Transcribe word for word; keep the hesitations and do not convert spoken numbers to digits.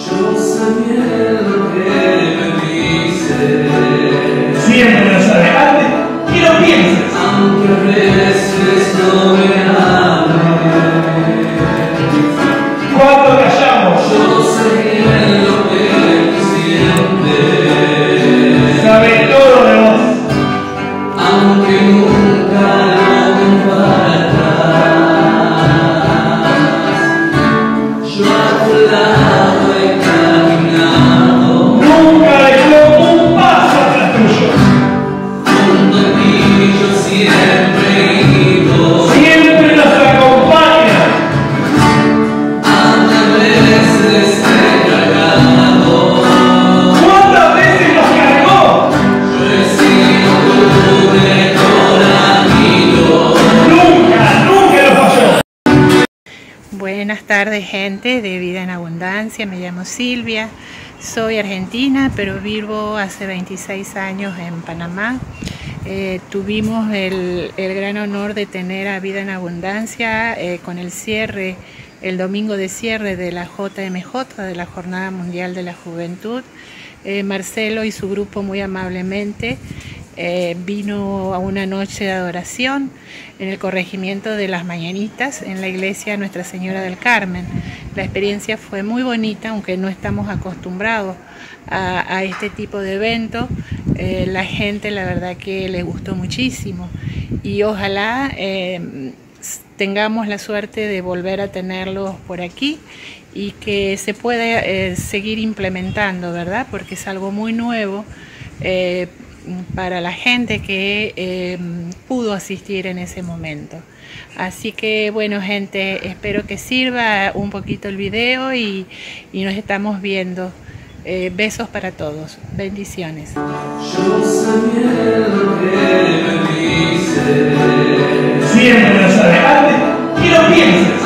Yo sé bien lo que me dices. Siempre lo sabe, antes que lo pienses. Aunque a veces no me hables. Cuando callamos, Yo sé bien lo que tú sientes. sabe todo de vos. Aunque nunca lo compartas. Yo a tu lado he caminado. Nunca dejó un paso atrás tuyo. Junto a ti yo siempre he ido. Siempre nos acompaña. Tantas veces he cargado. ¿Cuántas veces nos cargó? Yo he sido tu mejor amigo. Nunca, nunca lo falló. Buenas tardes, gente de Vida en Abundancia. Me llamo Silvia, soy argentina, pero vivo hace veintiséis años en Panamá. Eh, tuvimos el, el gran honor de tener a Vida en Abundancia eh, con el cierre, el domingo de cierre de la J M J, de la Jornada Mundial de la Juventud. Eh, Marcelo y su grupo muy amablemente eh, vino a una noche de adoración en el corregimiento de Las Mañanitas, en la iglesia Nuestra Señora del Carmen. La experiencia fue muy bonita, aunque no estamos acostumbrados a, a este tipo de eventos. Eh, la gente, la verdad que les gustó muchísimo, y ojalá eh, tengamos la suerte de volver a tenerlos por aquí y que se pueda eh, seguir implementando, ¿verdad? Porque es algo muy nuevo eh, para la gente que eh, pudo asistir en ese momento. Así que bueno, gente, espero que sirva un poquito el video y, y nos estamos viendo. Eh, besos para todos, bendiciones. Yo sé bien lo que me dices. Siempre lo sabe, antes que lo pienses.